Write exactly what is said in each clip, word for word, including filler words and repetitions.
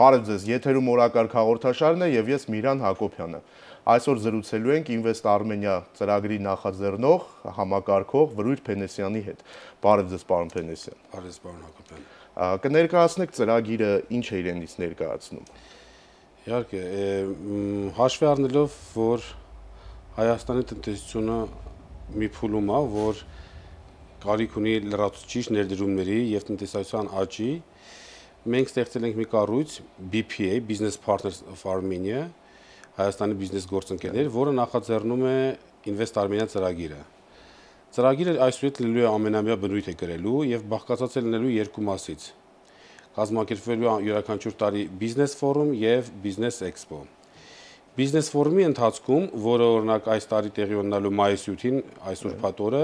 Բարև ձեզ, եթերում օրակարգ հաղորդաշարն է եւ ես Միրան Հակոբյանը։ Այսօր զրուցելու ենք Invest Armenia ծրագրի նախաձեռնող, համակարգող Վրույթ Փենեսյանի հետ։ Բարև ձեզ, պարոն Փենեսյան։ Բարև, պարոն Հակոբյան։ Կներկայացնեք ծրագիրը ինչ է իրենից ներկայացնում։ Իհարկե, հաշվի առնելով, որ Հայաստանի տնտեսությունը մի փուլում է, որ կարիք ունի լրացուցիչ ներդրումների եւ տնտեսական աճի, մենք ստեղծել ենք մի կառույց B P A, Business Partners of Armenia, Հայաստանի բիզնես գործընկերներ, որը նախաձեռնում է Invest Armenia ծրագիրը։ Ծրագիրը այսուհետ լինելու է ամենամյա բնույթ է կրելու եւ բաղկացած է լինելու երկու մասից։ Կազմակերպվելու է յուրաքանչյուր տարի Business Forum եւ Business Expo։ Business Forum-ի ընթացքում, որը օրինակ այս տարի տեղի ունենալու մայիսի ութին, այսօր փաթորը,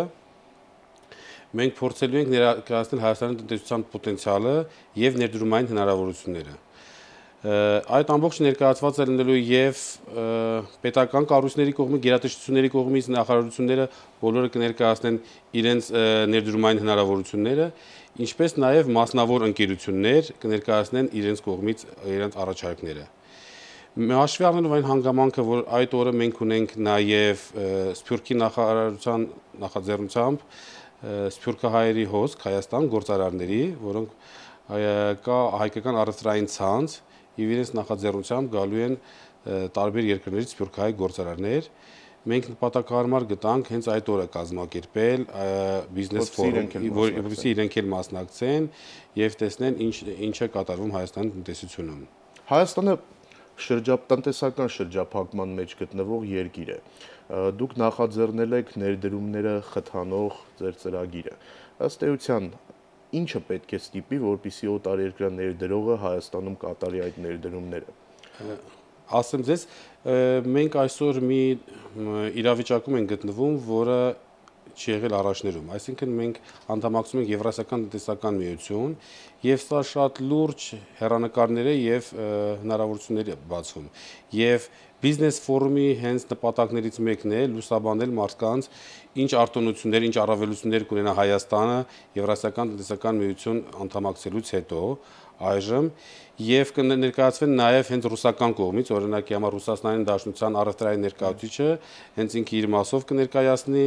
մենք փորձելու ենք ներկայացնել Հայաստանի տնտեսության պոտենցիալը եւ ներդրումային հնարավորությունները։ Այդ ամբողջ ներկայացված է լինելու եւ պետական կառույցների կողմից, գերատեսչությունների կողմից նախարարությունները բոլորը կներկայացնեն իրենց ներդրումային հնարավորությունները, ինչպես նաեւ մասնավոր ընկերություններ կներկայացնեն իրենց կողմից իրենց առաջարկները։ Հաշվի առնելով այն հանգամանքը, որ այդ օրը մենք ունենք նաեւ Սփյուռքի նախարարության նախաձեռնությամբ Սփյուռքահայերի հոսք Հայաստան գործարարների, որոնք կա հայկական առևտրային ցանց եւ իրենց նախաձեռնությամբ գալու են տարբեր երկրներից Սփյուռքահայ գործարարներ։ Մենք նպատակահարմար գտանք հենց այդ օրը կազմակերպել բիզնես ֆորում, որովհետեւ իրենք էլ մասնակցեն եւ տեսնեն ինչ ինչ է կատարվում Հայաստանի տնտեսությունում։ Հայաստանը շրջափ-տնտեսական շրջափակման մեջ գտնվող երկիր է։ Դուք նախաձեռնել եք ներդրումները խթանող ձեր ծրագիրը։ Ըստ էության, ինչը պետք է ստիպի, որպեսզի օտարերկրյա ներդրողը Հայաստանում կատարի այդ ներդրումները։ Ասեմ ձեզ, մենք այսօր մի իրավիճակում ենք գտնվում, որը չի եղել առաջներում, այսինքն մենք անդամակցում ենք Եվրասիական տնտեսական միություն եւ սա շատ լուրջ հեռանկարներ է եւ հնարավորություններ է բացվում եւ Business Forum-ի հենց նպատակներից մեկն է լուսաբանել մարդկանց ինչ արտոնություններ, ինչ առավելություններ կունենա Հայաստանը Եվրասիական տնտեսական միություն անդամակցելուց հետո այժմ եւ կներկայացվեն նաեւ հենց ռուսական կողմից, օրինակի համար Ռուսաստանի Դաշնության առևտրային ներկայացուցիչը հենց ինքը իր մասով կներկայացնի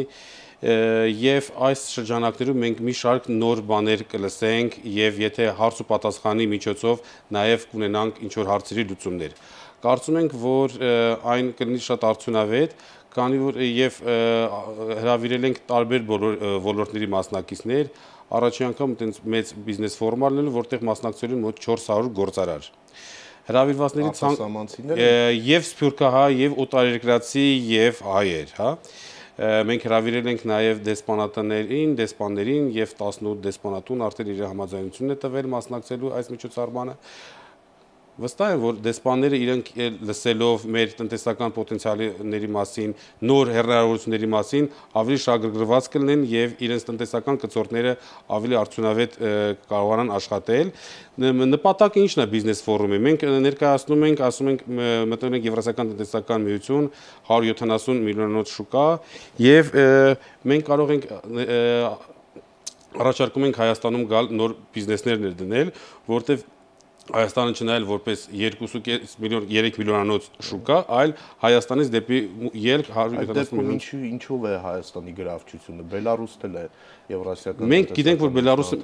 եւ այս շրջանակներում մենք մի շարք նոր բաներ կլսենք եւ եթե հարց ու պատասխանի միջոցով նաեւ կունենանք ինչ որ հարցերի լուծումներ։ Կարծում ենք, որ այն կլինի շատ արդյունավետ, քանի որ եւ հրավիրել ենք տարբեր ոլորտների մասնակիցներ, առաջին անգամ այդպես մեծ բիզնես ֆորում արնելու, որտեղ մասնակցելու են մոտ չորս հարյուր գործարար։ Հրավիրվածների ցանկացածները եւ սփյուռքահայ եւ օտարերկրացի եւ հայեր, հա։ Մենք հրավիրել ենք նաև դեսպանատներին, դեսպաններին եւ տասնութ դեսպանատուն արդեն իր համաձայնությունն է տվել մասնակցելու այս միջոցառմանը։ Վստահ եմ, որ դեսպանները իրենք լսելով մեր տնտեսական պոտենցիալների մասին, նոր հնարավորությունների մասին ավելի շահագրգռված կլինեն եւ իրենց տնտեսական կցորդները ավելի արդյունավետ կարողանան աշխատել։ Նպատակը ի՞նչն է բիզնես ֆորումի։ Մենք ներկայացնում ենք, ասում ենք, մտնում ենք Եվրասիական տնտեսական միություն, հարյուր յոթանասուն միլիոնանոց շուկա եւ մենք կարող ենք առաջարկում ենք Հայաստանում գալ նոր բիզնեսներ ներդնել, որտեղ Հայաստանը չնայել որպես երկու միլիոն երեք միլիոնանոց շուկա, այլ Հայաստանից դեպի ելք հարյուր յոթանասուն միլիոն։ Ինչու է Հայաստանի գրավչությունը։ Բելարուսն է Եվրասիական։ Մենք գիտենք, որ Բելարուսը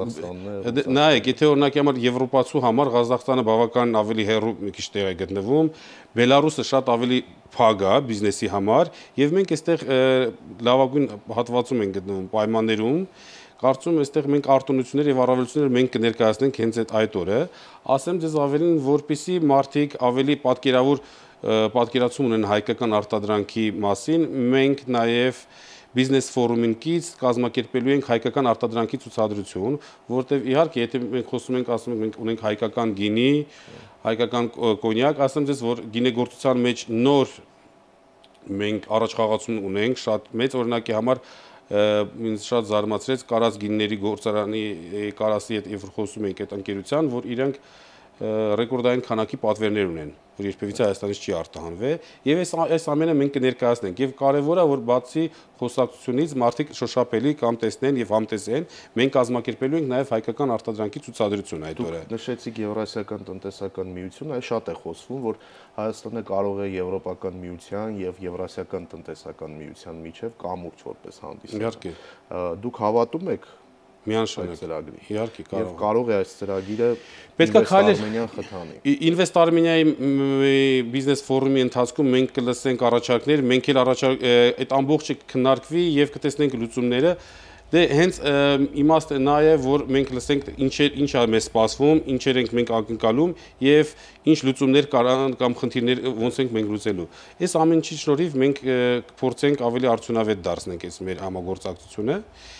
նայեք, եթե օրինակի համար եվրոպացու համար Ղազախստանը բավականին ավելի հեռու մի քիչ տեղ է գտնվում, Բելարուսը շատ ավելի փակ է բիզնեսի համար, եւ մենք այստեղ լավագույն հատվածում ենք գտնվում պայմաններում։ Կարծում եմ, այստեղ մենք արտոնություններ եւ առավելություններ մենք կներկայացնենք հենց այդ օրը։ Ասեմ ձեզ ավելին, որպեսզի մարդիկ ավելի պատկերավոր պատկերացում ունեն հայկական արտադրանքի մասին, մենք նաեւ բիզնես ֆորումին կից կազմակերպելու ենք հայկական արտադրանքի ցուցադրություն, որտեղ իհարկե եթե մենք խոսում ենք, ասում ենք մենք ունենք հայկական գինի, հայկական կոնյակ, ասեմ ձեզ, որ գինեգործության մեջ նոր մենք առաջխաղացում ունենք, շատ մեծ օրինակի համար ինձ շատ զարմացրեց Կարաս գինների գործարանի Կարասի հետ երբ խոսում ենք այդ ընկերության, որ իրենք ռեկորդային քանակի պատվերներ ունեն, որ երբևիցե Հայաստանից չի արտահանվել, եւ այս այս ամենը մենք կներկայացնենք եւ կարեւոր է որ բացի խոսակցությունից մարդիկ շոշափելի կամ տեսնեն եւ համտեսեն, մենք կազմակերպելու ենք նաեւ հայկական արտադրանքի ցուցադրություն այդ օրը։ Նշեցիք Եվրասիական տնտեսական միություն, այ շատ է խոսվում, որ Հայաստանը կարող է Եվրոպական միության եւ Եվրասիական տնտեսական միության միջև կամուրջ որպես հանդիսանալ։ Իհարկե։ Դուք հավատում եք Միանշանակ ծրագրի։ Իհարկե կարող։ Եվ կարող է այս ծրագիրը պետքա քայլեր Արմենիան խթանի։ Ինվեստ Արմենիայի բիզնես ֆորումի ընթացքում մենք կլսենք առաջարկներ, մենք էլ առաջարկ այդ ամբողջը քննարկվի եւ կտեսնենք լուծումները։ Դե հենց իմաստը նա է, որ մենք լսենք ինչ է ինչ է մեզ սպասվում, ինչեր ենք մենք ակնկալում եւ ինչ լուծումներ կարան կամ խնդիրներ ոնց ենք մենք լուծելու։ Այս ամեն ինչի շնորհիվ մենք կփորձենք ավելի արդյունավետ դարձնենք այս մեր համագործակցությունը։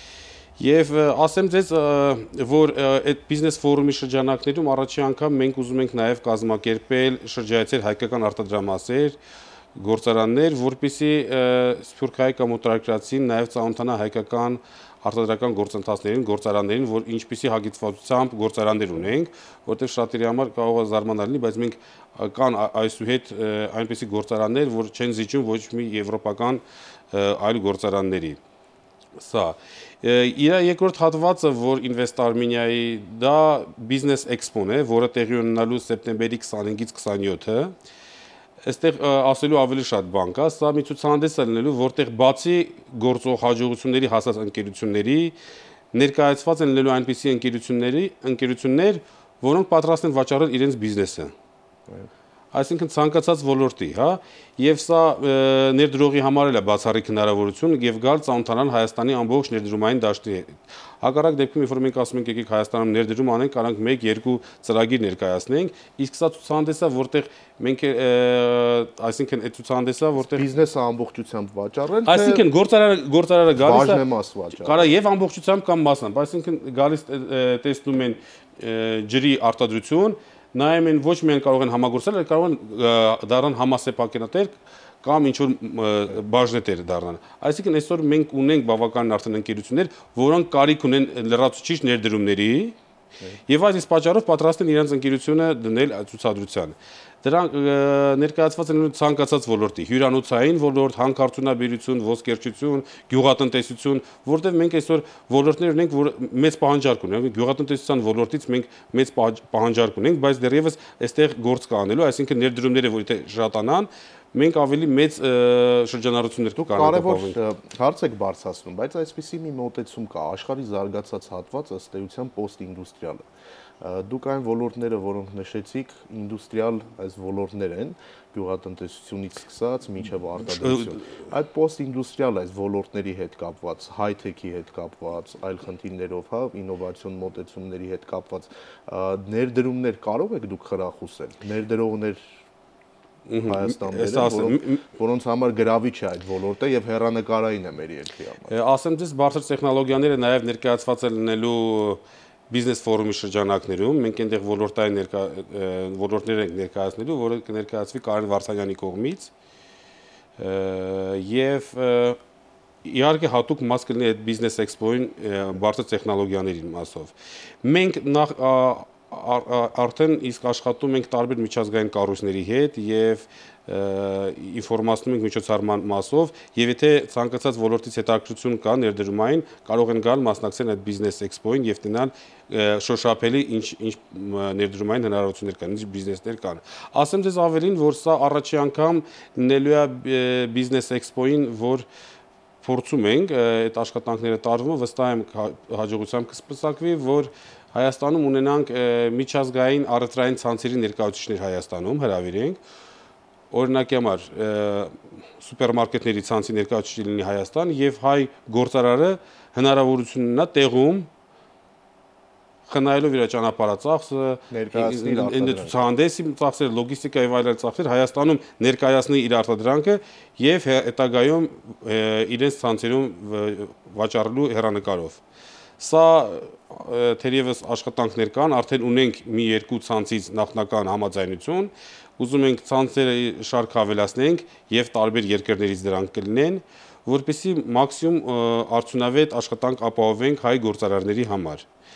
Եվ ասեմ ձեզ, որ այդ բիզնես ֆորումի շրջանակներում առաջի անգամ մենք ուզում ենք նաև կազմակերպել շրջայցեր հայկական արտադրամասեր, գործարաններ, որպեսզի սփյուռքահայ կամ օտարերկրացին նաև ծանոթանա հայկական արտադրական գործընթացներին, գործարաններին, որ ինչպիսի հագեցվածությամբ գործարաններ ունենք, որտեղ շատերի համար կարող է զարմանալ լինի, բայց մենք կան այսուհետ այնպիսի գործարաններ, որ չեն զիջում ոչ մի եվրոպական այլ գործարանների։ Սա իր երկրորդ հատվածը, որ Ինվեստ Արմենիայի դա բիզնես էքսպոն է, որը տեղի ունենալու սեպտեմբերի քսանհինգից քսանյոթը, այստեղ ասելու ավելի շատ բան կա, սա մի ցուցահանդես է լինելու, որտեղ բացի գործող հաջողությունների հասած ընկերությունների ներկայացված են լինելու այնպիսի ընկերությունների, ընկերություններ, որոնք պատրաստ են վաճառել իրենց բիզնեսը։ Այսինքն ցանկացած ոլորտի, հա, եւ սա ներդրողի համար էլ է բացառիկ հնարավորություն եւ գալ ծանոթանալ Հայաստանի ամբողջ ներդրումային դաշտի հետ։ Հակառակ դեպքում, երբ մենք ասում ենք եկեք Հայաստանում ներդրում անենք, կարանք մեկ երկու ծրագիր ներկայացնենք, իսկ սա ցուցահանդեսը, որտեղ մենք այսինքն այդ ցուցահանդեսը, որտեղ բիզնեսը ամբողջությամբ վաճառել, թե այսինքն գործարարը գործարարը գալիս է բաժնեմաս վաճառել։ Կարա եւ ամբողջությամբ կամ մասամբ, այսինքն գալիս տեսնում են ջրի արտադրություն, նայում են ոչ միայն կարող են համագործել, այլ կարող են դառնան համասեփակենատեր կամ ինչ որ բաժնետեր դառնան։ Այսինքն այսօր մենք ունենք բավական արդեն ընկերություններ, որոնք կարիք ունեն լրացուցիչ ներդրումների եւ այս պատճառով պատրաստ են իրենց ընկերությունը դնել ցուցադրության։ Դրանք ներկայացված են ցանկացած ոլորտի, հյուրանոցային ոլորտ, հանքարդյունաբերություն, ոսկերչություն, գյուղատնտեսություն, որտեղ մենք այսօր ոլորտներ ունենք, որ մեծ պահանջարկ ունենք, գյուղատնտեսության ոլորտից մենք մեծ պահանջարկ ունենք, բայց դեռևս այստեղ գործ կա անելու, այսինքն ներդրումները որ եթե շատանան, մենք ավելի մեծ շրջանառություններ կարող կարևոր հարց եք բարձրացնում, բայց այսպիսի մի մոտեցում կա, աշխարհի զարգացած հատված ըստ էության պոստինդուստրիալը։ Դուք այն ոլորտները, որոնք նշեցիք, ինդուստրիալ այս ոլորտներ են, գյուղատնտեսությունից սկսած մինչև արտադրություն։ Այդ պոստինդուստրիալ այս ոլորտների հետ կապված, հայ-թեքի հետ կապված, այլ խնդիրներով, հա, ինովացիոն մոտեցումների հետ կապված ներդրումներ կարող եք դուք խրախուսել։ Ներդրողներ Հայաստանում, որոնց համար գրավիչ է այդ ոլորտը եւ հեռանկարային է մեր երկրի համար։ Ասեմ ձեզ, բարձր տեխնոլոգիաները նաեւ ներկայացված են լինելու բիզնես ֆորումի շրջանակներում, մենք այնտեղ ոլորտային ներկա ոլորտներ ենք ներկայացնելու, որը կներկայացվի Կարեն Վարդանյանի կողմից եւ իհարկե հատուկ մաս կլինի այդ բիզնես էքսպոյին բարձր տեխնոլոգիաների մասով։ Մենք նախ արդեն իսկ աշխատում ենք տարբեր միջազգային կառույցների հետ եւ ինֆորմացնում ենք միջոցառման մասով եւ եթե ցանկացած ոլորտից հետաքրքրություն կա ներդրումային կարող են գալ մասնակցել այդ բիզնես էքսպոյին եւ տնալ շոշափելի ինչ ինչ ներդրումային հնարավորություններ կան, ինչ բիզնեսներ կան։ Ասեմ ձեզ ավելին, որ սա առաջի անգամ լինելու է բիզնես էքսպոյին, որ փորձում ենք այդ աշխատանքները տարվում, վստահ եմ հաջողությամբ կսպասակվի, որ Հայաստանում ունենանք միջազգային առևտրային ցանցերի ներկայացուցիչներ Հայաստանում հրավիրենք, օրինակի համար սուպերմարկետների ցանցի ներկայացուցիչ լինի Հայաստան եւ հայ գործարարը հնարավորություն ունենա տեղում խնայելով իր ճանապարհածախսը, ներկայացնել ցուցահանդեսի ծախսերը, լոգիստիկա եւ այլ ծախսեր Հայաստանում ներկայացնի իր արտադրանքը եւ հետագայում իրենց ցանցերում վաճառելու հեռանկարով։ Սա թերևս աշխատանքներ կան, արդեն ունենք մի երկու ցանցից նախնական համաձայնություն, ուզում ենք ցանցերը շարք ավելացնենք եւ տարբեր երկրներից դրանք կլինեն, որպեսզի մաքսիմում արդյունավետ աշխատանք ապահովենք հայ գործարարների համար։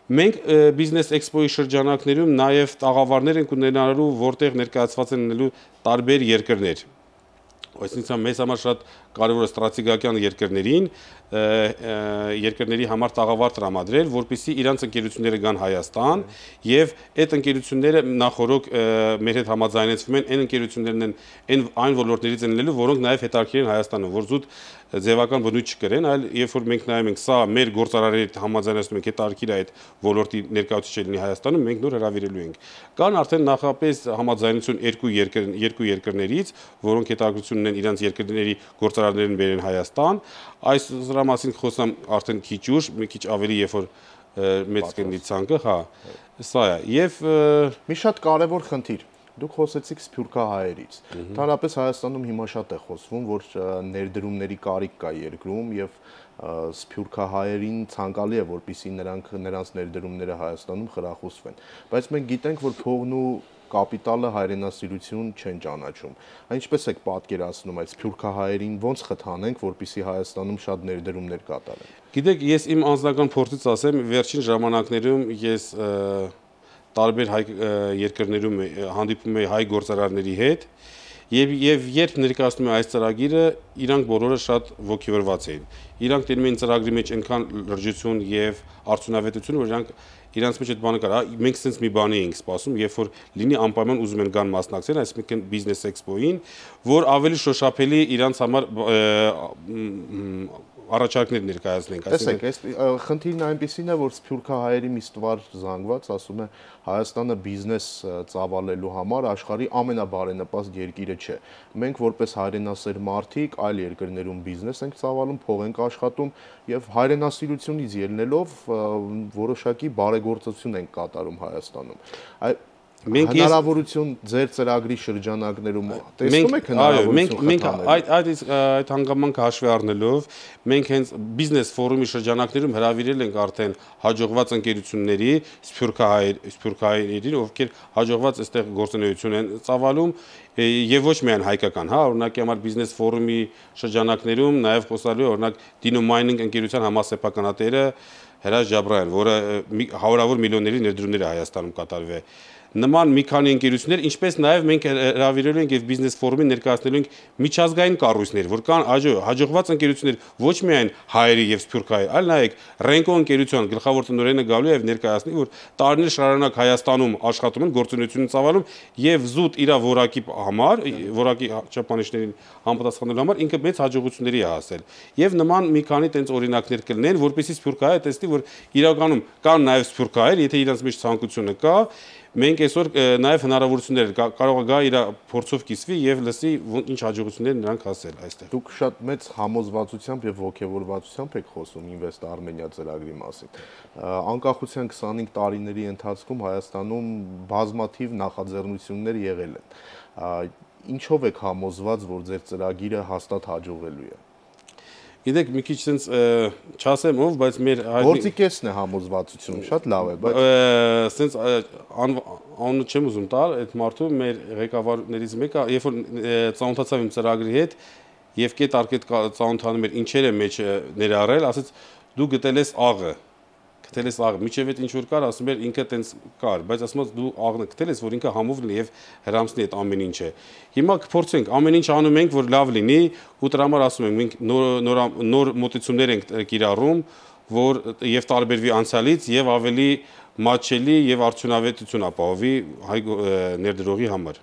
Մենք Business Expo-ի շրջանակներում նաև տաղավարներ ենք ունենալու, որտեղ ներկայացված են լինելու տարբեր երկրներ։ Այսինքն մեզ համար շատ կարևոր է ստրատեգիական երկրներին երկրների համար տաղավար տրամադրել, որպեսզի իրանց ընկերությունները գան Հայաստան եւ այդ ընկերությունները նախորոք մեր հետ համաձայնեցվում են այն ընկերություններն են այն այն ոլորտներից են լինելու, որոնք նաեւ հետաքրքիր են Հայաստանում, որ զուտ ձևական բնույթ չկրեն, այլ երբ որ մենք նայում ենք սա մեր գործարարների հետ համաձայնեցնում ենք հետաքրքիր է այդ ոլորտի ներկայացուցիչ լինի Հայաստանում, մենք նոր հրավիրելու ենք։ Կան արդեն նախապես համաձայնություն երկու երկր երկու երկրներից, որոնք հետաքրքրություն ունեն իրանց երկրների գործարարներին բերեն Հայաստան, այս դրա մասին խոսամ արդեն քիչ ուշ, մի քիչ ավելի երբ որ մեծ կլինի ցանկը, հա, սա է։ Եվ մի շատ կարևոր խնդիր Դուք խոսեցիք սփյուռքահայերից։ Ընդհանրապես Հայաստանում հիմա շատ է խոսվում, որ ներդրումների կարիք կա երկրում եւ սփյուռքահայերին ցանկալի է, որպեսզի նրանք նրանց ներդրումները Հայաստանում խրախուսվեն։ Բայց մենք գիտենք, որ փողն ու կապիտալը հայրենասիրություն չեն ճանաչում։ Ինչպես եք պատկերացնում այդ սփյուռքահայերին ոնց խթանենք, որպեսզի Հայաստանում շատ ներդրումներ կատարեն։ Գիտեք, ես իմ անձնական փորձից ասեմ, վերջին ժամանակներում ես տարբեր հայ երկրներում հանդիպում եմ հայ գործարարների հետ եւ եւ երբ ներկայացնում եմ այս ծրագիրը, իրանք բոլորը շատ ողջորված էին։ Իրանք տենում են ծրագրի մեջ այնքան լրջություն եւ արդյունավետություն, որ իրանք իրանց մեջ այդ բանը կար, մենք sense մի բանի էինք սպասում, երբ որ լինի անպայման ուզում են գան մասնակցել, այսինքն Business Expo-ին, որ ավելի շոշափելի իրանց համար առաջարկներ ներկայացնենք, այսինքն այս խնդիրն այնպեսին է, որ սփյուռքահայերի մի ստվար զանգված ասում է Հայաստանը բիզնես ծավալելու համար աշխարհի ամենաբարենպաստ երկիրը չէ։ Մենք որպես հայրենասեր մարդիկ այլ երկրներում բիզնես ենք ծավալում, փող ենք աշխատում եւ հայրենասիրությունից ելնելով որոշակի բարեգործություն ենք կատարում Հայաստանում։ Հնարավորություն ձեր ծրագրի շրջանակներում տեսնում եք հնարավորություն։ Մենք այդ այդ այդ հանգամանքը հաշվի առնելով մենք հենց բիզնես ֆորումի շրջանակներում հրավիրել ենք արդեն հաջողված ընկերությունների սփյուռքահայեր սփյուռքահայերին, ովքեր հաջողված այստեղ գործունեություն են ծավալում եւ ոչ միայն հայկական, հա, օրինակի համար բիզնես ֆորումի շրջանակներում նաեւ խոսալու է օրինակ Dino Mining ընկերության համասեփականատերը Հրաչ Ջաբրայան, որը հարյուրավոր միլիոնների ներդրումներ է Հայաստանում կատարվել է։ Նման մի քանի ընկերություններ, ինչպես նաև մենք հրավիրելու ենք եւ բիզնես ֆորումին ներկայացնելու ենք միջազգային կառույցներ, որ կան հաջողված ընկերություններ ոչ միայն հայերի եւ սփյուռքահայ, այլ նայեք Renko ընկերության գլխավոր տնօրենը գալու է եւ ներկայացնի, որ տարիներ շարունակ Հայաստանում աշխատում են, գործունեություն ծավալում եւ զուտ իր որակի համար, որակի չափանիշներին համապատասխանելու համար ինքը մեծ հաջողությունների է հասել։ Եվ նման մի քանի տենց օրինակներ կլինեն, որպեսզի սփյուռքահայը տեսնի, որ իրականում կան նաև սփյուռքահայեր, եթե իրանց մեջ ցանկությունը կա, մենք այսօր նաև հնարավորություններ կարող է գա իր փորձով կիսվի եւ լսի ինչ հաջողություններ նրանք հասել այստեղ։ Դուք շատ մեծ համոզվածությամբ եւ ողջավորվածությամբ եք խոսում Invest Armenia ծրագրի մասին։ Անկախության քսանհինգ տարիների ընթացքում Հայաստանում բազմաթիվ նախաձեռնություններ եղել են։ Ինչով եք համոզված, որ ձեր ծրագիրը հաստատ հաջողելու է։ Գիտեք, մի քիչ sense չասեմ ով, բայց մեր Գործի կեսն է համոզվածությունը, շատ լավ է, բայց sense անունը չեմ ուզում տալ, այդ մարդու մեր ղեկավարներից մեկը, երբ որ ծանոթացավ իմ ծրագրի հետ եւ կետ առ կետ ծանոթանում էր ինչեր է մեջ ներառել, ասաց դու գտել ես աղը, գտել ես աղը, միջև այդ ինչ որ կար, ասում էր ինքը տենց կար, բայց ասում ես դու աղը գտել ես, որ ինքը համով լինի եւ հրամցնի այդ ամեն ինչը։ Հիմա կփորձենք, ամեն ինչ անում ենք, որ լավ լինի, ու դրա համար ասում ենք, մենք նոր նոր մոտեցումներ ենք կիրառում, որ եւ տարբերվի անցյալից եւ ավելի մատչելի եւ արդյունավետություն ապահովի հայ ներդրողի համար։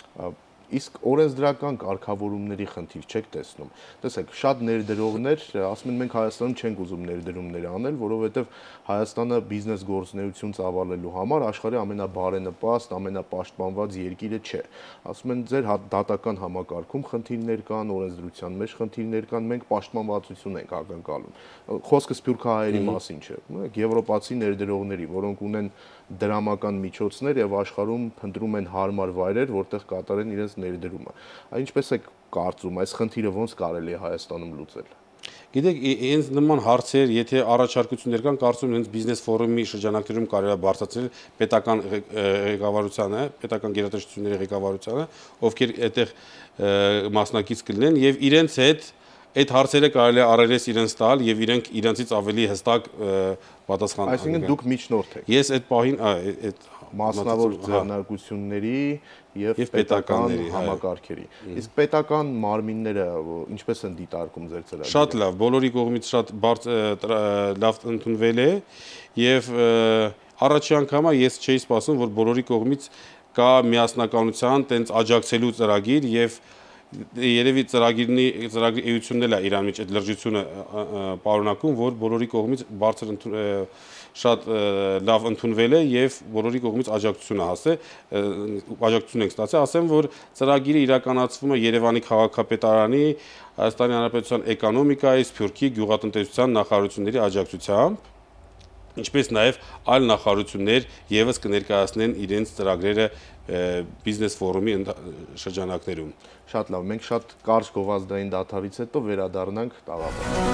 Իսկ օրենսդրական կարգավորումների խնդիր չեք տեսնում։ Տեսեք, շատ ներդրողներ ասում են մենք Հայաստանում չենք ուզում ներդրումներ անել, որովհետև Հայաստանը բիզնես գործունեություն ծավալելու համար աշխարհի ամենաբարենպաստ, ամենապաշտպանված երկիրը չէ։ Ասում են ձեր դատական համակարգում խնդիրներ կան, օրենսդրության մեջ խնդիրներ կան, մենք պաշտպանվածություն ենք ակնկալում։ Խոսքը սփյուռքահայերի մասին չէ։ Եվրոպացի ներդրողների, որոնք ունեն դրամական միջոցներ եւ աշխարհում փնտրում են հարմար վայրեր, որտեղ կատարեն իրենց ներդրումը։ Ինչպես է կարծում, այս խնդիրը ոնց կարելի է Հայաստանում լուծել։ Գիտեք, հենց նման հարցեր, եթե առաջարկություններ կան, կարծում եմ հենց բիզնես ֆորումի շրջանակներում կարելի է բարձրացնել պետական ղեկավարությանը, պետական գերատեսչությունների ղեկավարությանը, ովքեր այդտեղ մասնակից կլինեն եւ իրենց հետ այդ հարցերը կարելի է առերես իրենց տալ եւ իրենք իրենցից ավելի հստակ պատասխան։ Այսինքն դուք միջնորդ եք։ Ես այդ պահին այդ մասնավոր ձեռնարկությունների եւ պետական համակարգերի։ Իսկ պետական մարմինները ինչպես են դիտարկում ձեր ծրագիրը։ Շատ լավ, բոլորի կողմից շատ լավ ընդունվել է եւ առաջի անգամը ես չէի սպասում, որ բոլորի կողմից կա միասնականության տենց աջակցելու ծրագիր եւ երևի ծրագիրնի ծրագրի էությունն էլ է իրան մեջ այդ լրջությունը պարունակում, որ բոլորի կողմից բարձր շատ լավ ընդունվել է եւ բոլորի կողմից աջակցություն է հասել, աջակցություն ենք ստացել, ասեմ, որ ծրագիրը իրականացվում է Երևանի քաղաքապետարանի, Հայաստանի Հանրապետության էկոնոմիկայի, Սփյուռքի գյուղատնտեսության նախարարությունների աջակցությամբ, ինչպես նաև այլ նախարարություններ եւս կներկայացնեն իրենց ծրագրերը բիզնես ֆորումի շրջանակներում։ Շատ լավ, մենք շատ կարճ գովազդային դադարից հետո վերադառնանք տաղավարին։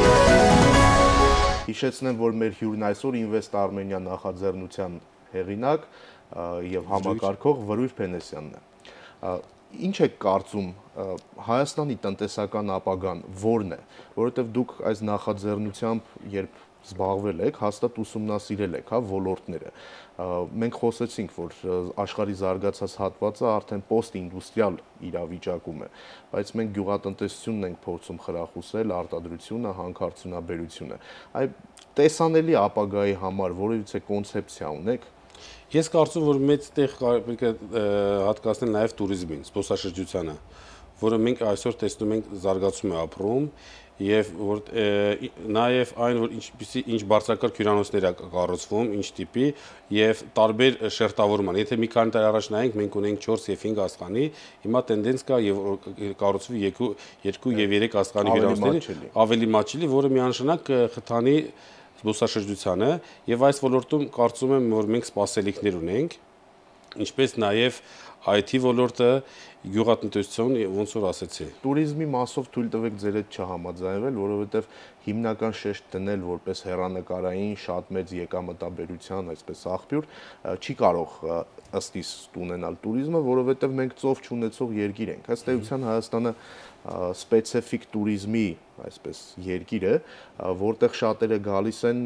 Հիշեցնեմ, որ մեր հյուրն այսօր Invest Armenia նախաձեռնության հեղինակ եւ համակարգող Վրույր Փենեսյանն է։ Ինչ եք կարծում Հայաստանի տնտեսական ապագան ո՞րն է, որովհետեւ դուք այս նախաձեռնությամբ երբ զբաղվել եք, հաստատ ուսումնասիրել եք, հա, ոլորտները։ Մենք խոսեցինք, որ աշխարհի զարգացած հատվածը արդեն post-ինդուստրիալ իրավիճակում է, բայց մենք գյուղատնտեսությունն ենք փորձում խրախուսել, արտադրությունը, հանքարդյունաբերությունը։ Այ տեսանելի ապագայի համար որևիցե կոնցեպցիա ունեք։ Ես կարծում որ մեծ տեղ պետք է հատկացնել նաև туриզմին, զբոսաշրջությանը, որը մենք այսօր տեսնում ենք զարգացում է ապրում եւ որ նաեւ այն որ ինչպիսի ինչ բարձրակարգ հյուրանոցներ է կառուցվում, ինչ տիպի եւ տարբեր շերտավորման։ Եթե մի քանի տարի առաջ նայենք, մենք ունենք չորս եւ հինգ աստղանի, հիմա տենդենս կա եւ կառուցվի երկու եւ երեք աստղանի հյուրանոցների ավելի մաչելի, որը միանշանակ խթանի զբոսաշրջությանը եւ այս ոլորտում կարծում եմ որ մենք սպասելիքներ ունենք, ինչպես նաեւ I T ոլորտը, գյուղատնտեսություն, ոնց որ ասեցի։ Туриզմի մասով թույլ տվեք ձեր հետ չհամաձայնվել, որովհետև հիմնական շեշտ դնել որպես հեռանկարային շատ մեծ եկամտաբերության, այսպես աղբյուր, չի կարող ըստ իս ունենալ туриզմը, որովհետև մենք ծով չունեցող երկիր ենք։ Ըստ էության Հայաստանը սպეციფიկ туриզմի, այսպես երկիր է, որտեղ շատերը գալիս են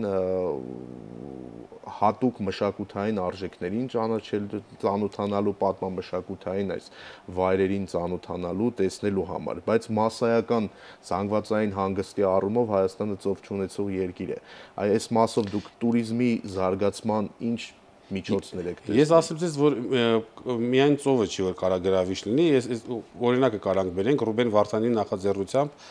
հատուկ մշակութային արժեքներին ճանաչել, ծանոթանալու պատմամշակութային այս վայրերին ծանոթանալու, տեսնելու համար, բայց մասսայական զանգվածային հանգստի առումով Հայաստանը ծով չունեցող երկիր է։ Այս մասով դուք туриզմի զարգացման ինչ միջոցներ եք տեսնում։ Ես ասեմ ձեզ, որ միայն ծովը չի որ կարա գրավիչ լինի, ես օրինակը կարանք բերենք Ռուբեն Վարդանյանի նախաձեռնությամբ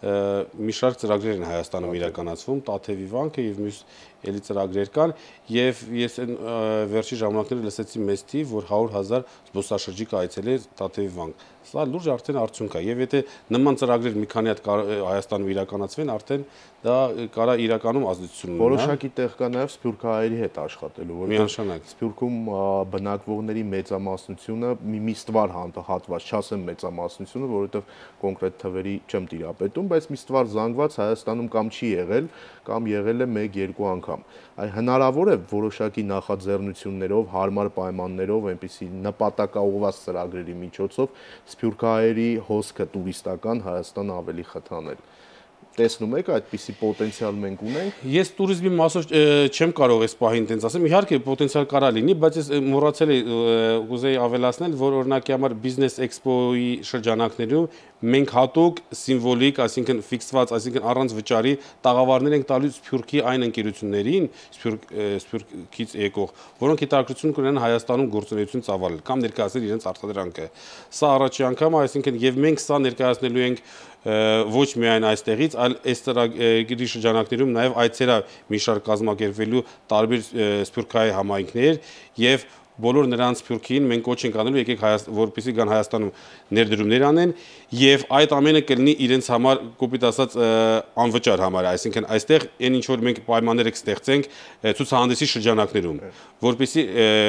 մի շարք ծրագրեր են Հայաստանում իրականացվում, Տաթևի վանքը եւ մյուս էլի ծրագրեր կան եւ ես այն վերջի ժամանակները լսեցի մեծ թիվ, որ հարյուր հազար զբոսաշրջիկ այցելեր Տաթևի վանք։ Սա լուրջ արդեն արդյունք է եւ եթե նման ծրագրեր մի քանի հատ Հայաստանում իրականացվեն, արդեն դա կարա իրականում ազդեցություն ունենա։ Որոշակի տեղ կա նաեւ սփյուռքահայերի հետ աշխատելու, որովհետեւ Սփյուռքում բնակվողների մեծամասնությունը մի միստվար հատված, չասեմ մեծամասնությունը, որովհետեւ կոնկրետ թվերի չեմ տիրապետում, բայց միստվար զանգված Հայաստանում կամ չի եղել, կամ եղել է մեկ-երկու անգամ։ Այ հնարավոր է որոշակի նախաձեռնություններով, հարմար պայմաններով, այնպիսի նպատակաուղղված ծրագրերի միջոցով սփյուռքահայերի հոսքը տուրիստական Հայաստանը ավելի խթանել։ Տեսնում եք այդպիսի պոտենցիալ մենք ունենք։ Ես туриզմի մասով չեմ կարող այս պահին տենց ասեմ, իհարկե պոտենցիալ կարա լինի, բայց ես մոռացել եմ ուզեի ավելացնել, որ օրինակի համար բիզնես էքսպոյի շրջանակներում մենք հատուկ սիմվոլիկ, այսինքն ֆիքսված, այսինքն առանց վճարի տաղավարներ ենք տալիս Սփյուռքի այն ընկերություններին, Սփյուռքից եկող, որոնք հետաքրքրություն կունենան Հայաստանում գործունեություն ծավալել կամ ներկայացնել իրենց արտադրանքը։ Սա առաջի անգամ է, այսինքն եւ մենք սա ներկայացնելու ենք ոչ միայն այստեղից, այլ այս ծրագրի շրջանակներում նաև այցերա մի շարք կազմակերպվելու տարբեր սփյուռքահայ համայնքներ եւ բոլոր նրանց Սփյուռքին մենք կոչ ենք անելու եկեք որպեսզի գան Հայաստանում ներդրումներ անեն եւ այդ ամենը կլինի իրենց համար կոպիտ ասած անվճար համար, այսինքն այստեղ այն ինչ որ մենք պայմաններ եք ստեղծենք ցուցահանդեսի շրջանակներում, որպեսզի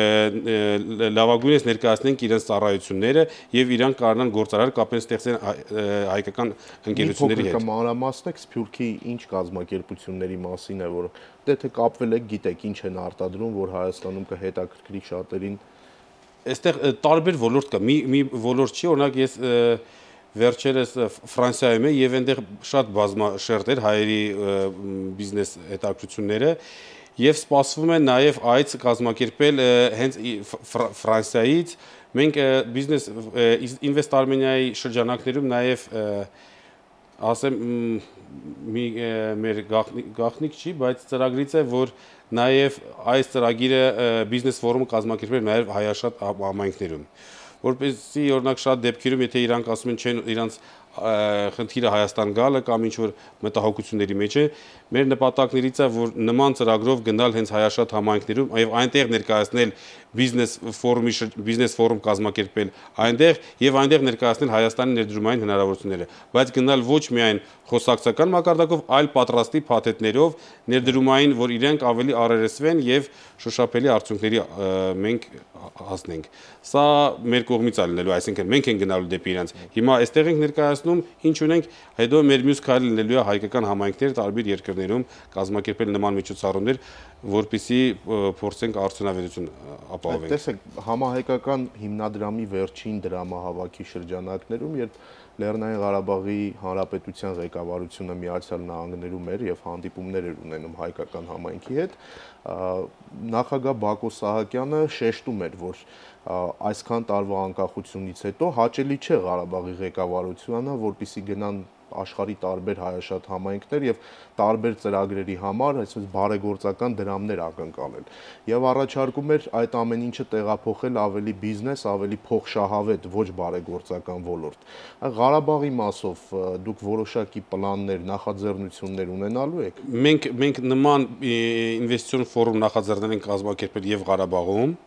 լավագույնս ներկայացնենք իրենց ծառայությունները եւ իրանք կարողանան գործարար կապեր ստեղծեն հայկական ընկերությունների հետ։ Մանրամասնեք Սփյուռքի ինչ կազմակերպությունների մասին է, որ դե թե կապվել եք, գիտեք ինչ են արտադրում, որ Հայաստանում կհետաքրքրի շատերին։ Այստեղ տարբեր ոլորտ կա, մի մի ոլորտ չի, օրինակ ես վերջերս Ֆրանսիայում է եւ այնտեղ շատ բազմաշերտ էր հայերի բիզնես հետաքրությունները եւ սպասվում է նաեւ այց կազմակերպել հենց Ֆրանսիայից մենք բիզնես Invest Armenia-ի շրջանակներում նաեւ ասեմ մի մեր գաղտնիք չի, բայց ծրագրից է որ նաեւ այս ծրագիրը բիզնես ֆորում կազմակերպել նաեւ հայաշատ համայնքներում որպեսզի օրինակ շատ դեպքերում եթե իրանք ասում են չեն իրանք խնդիրը Հայաստան գալը կամ ինչ որ մտահոգությունների մեջ է մեր նպատակներից է որ նման ծրագրով գնալ հենց հայաշատ համայնքներում եւ այնտեղ ներկայացնել բիզնես ֆորումի բիզնես ֆորում կազմակերպել այնտեղ եւ այնտեղ ներկայացնել Հայաստանի ներդրումային հնարավորությունները բայց գնալ ոչ միայն խոսակցական մակարդակով այլ պատրաստի փաթեթներով ներդրումային որ իրենք ավելի առերեսվեն եւ շոշափելի արդյունքների մենք հասնենք սա մեր կողմից է լինելու այսինքն մենք ենք գնալու դեպի իրենց հիմա այստեղ ենք ներկայացնում ինչ ունենք հետո մեր մյուս քայլը լինելու է հայկական համայնքներ տարբեր երկրներում կազմակերպել նման միջոցառումներ որպեսզի փորձենք արդյունավետություն ապահովենք տեսեք համահայկական հիմնադրամի վերջին դրամահավաքի շրջանակներում երբ Լեռնային Ղարաբաղի Հանրապետության ղեկավարությունը Միացյալ Նահանգներում էր եւ հանդիպումներ էր ունենում հայկական համայնքի հետ նախագահ Բակո Սահակյանը շեշտում էր որ այսքան տարվա անկախությունից հետո հաճելի չէ Ղարաբաղի ղեկավարությանը որպեսզի գնան աշխարհի տարբեր հայաշատ համայնքներ եւ տարբեր ծրագրերի համար այսպես բարեգործական դրամներ ակնկալել եւ առաջարկում էր այդ ամեն ինչը տեղափոխել ավելի բիզնես, ավելի փոխշահավետ, ոչ բարեգործական ոլորտ։ Ղարաբաղի մասով դուք որոշակի պլաններ, նախաձեռնություններ ունենալու եք։ Մենք մենք նման ինվեստիցիոն ֆորում նախաձեռնել ենք կազմակերպել եւ Ղարաբաղում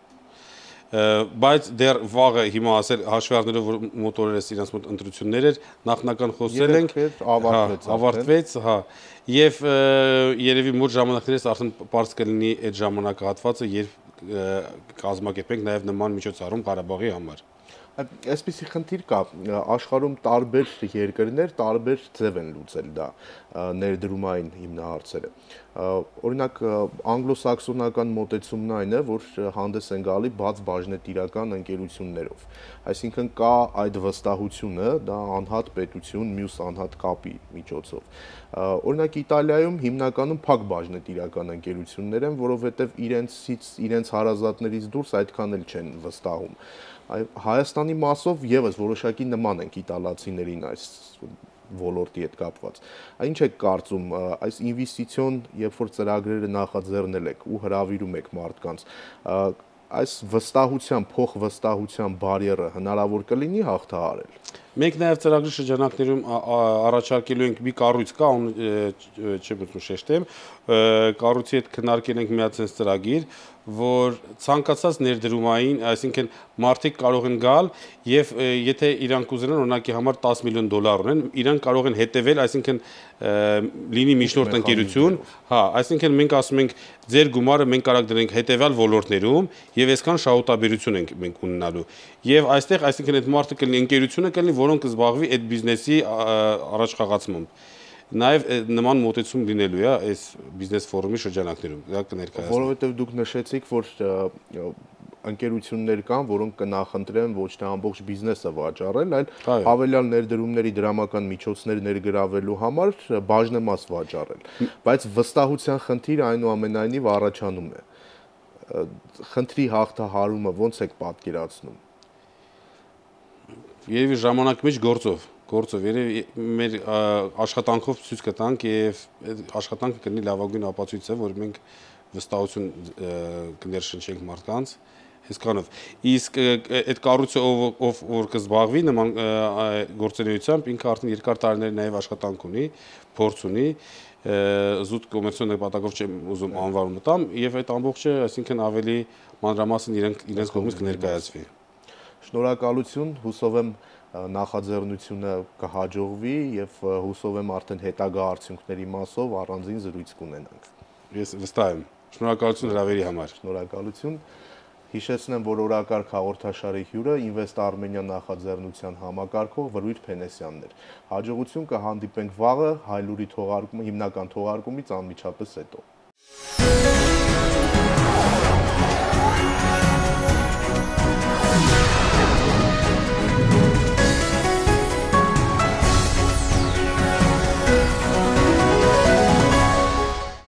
բայց դեռ վաղը հիմա ասել հաշվի առնելով որ մոտորերս իրենց մոտ ընտրություններ էր նախնական խոսել ենք ավարտվեց ավարտվեց հա եւ երևի մոտ ժամանակներս արդեն բարձ կլինի այդ ժամանակահատվածը երբ կազմակերպենք նաեւ նման միջոցառում Ղարաբաղի համար Այսպիսի խնդիր կա աշխարհում տարբեր երկրներ տարբեր ձև են լուծել դա ներդրումային հիմնահարցերը օրինակ անգլոսաքսոնական մոտեցումն այն է որ հանդես են գալի բաց բաժնետիրական ընկերություններով այսինքն կա այդ վստահությունը դա անհատ պետություն մյուս անհատ կապի միջոցով օրինակ Իտալիայում հիմնականում փակ բաժնետիրական ընկերություններ են որովհետև իրենցից իրենց հարազատներից դուրս այդքան էլ չեն վստահում Հայաստանի մասով եւս որոշակի նման ենք իտալացիներին այս ոլորտի հետ կապված։ Ինչ եք կարծում, այս ինվեստիցիոն, երբ որ ծրագրերը նախաձեռնել եք ու հրավիրում եք մարդկանց, այս վստահության, փոխվստահության բարիերը հնարավոր կլինի հաղթահարել։ Մենք նաև ծրագրի շրջանակներում առաջարկելու ենք մի կառույց կա, չեմ ուզում շեշտեմ, կառույցի հետ քննարկել ենք միացած ծրագիր, որ ցանկացած ներդրումային, այսինքն մարդիկ կարող են գալ եւ եթե իրանք ուզենան օրինակի համար տասը միլիոն դոլար ունեն, իրանք կարող են հետեւել, այսինքն լինի միջնորդ ընկերություն, հա, այսինքն մենք ասում ենք ձեր գումարը մենք կարող դնենք հետեւյալ ոլորտներում եւ այսքան շահութաբերություն ենք մենք ունենալու։ Եվ այստեղ, այսինքն այդ մարդը կլինի ընկերությունը կլինի, որոնք կզբաղվի այդ բիզնեսի առաջխաղացմամբ։ Նաև նման մոտեցում լինելու է այս բիզնես ֆորումի շրջանակներում, դա կներկայացնենք։ Որովհետև դուք նշեցիք, որ ընկերություններ կան, որոնք կնախընտրեն ոչ թե ամբողջ բիզնեսը վաճառել, այլ հավելյալ ներդրումների դրամական միջոցներ ներգրավելու համար բաժնեմաս վաճառել։ Բայց վստահության խնդիրը այնուամենայնիվ առաջանում է։ Խնդրի հաղթահարումը ո՞նց եք պատկերացնում։ Երևի ժամանակ մեջ գործով գործով երևի մեր աշխատանքով ցույց կտանք եւ աշխատանքը կլինի լավագույն ապացույցը, որ մենք վստահություն կներշնչենք մարդկանց այսքանով։ Իսկ այդ կառույցը ով ով որ կզբաղվի նման գործունեությամբ ինքը արդեն երկար տարիներ նաեւ աշխատանք ունի, փորձ ունի, զուտ կոմերցիոն նպատակով չեմ ուզում անվարումը տամ եւ այդ ամբողջը, այսինքն ավելի մանրամասն իրենք իրենց կողմից կներկայացվի։ Շնորհակալություն, հուսով եմ նախաձեռնությունը կհաջողվի եւ հուսով եմ արդեն հետագա արդյունքների մասով առանձին զրույց կունենանք։ Ես վստահ եմ։ Շնորհակալություն հրավերի համար։ Շնորհակալություն։ Հիշեցնեմ, որ օրակարգ հաղորդաշարի հյուրը Invest Armenia նախաձեռնության համակարգող Վրույթ Փենեսյանն էր։ Հաջողություն կհանդիպենք վաղը հայլուրի թողարկումը հիմնական թողարկումից անմիջապես հետո։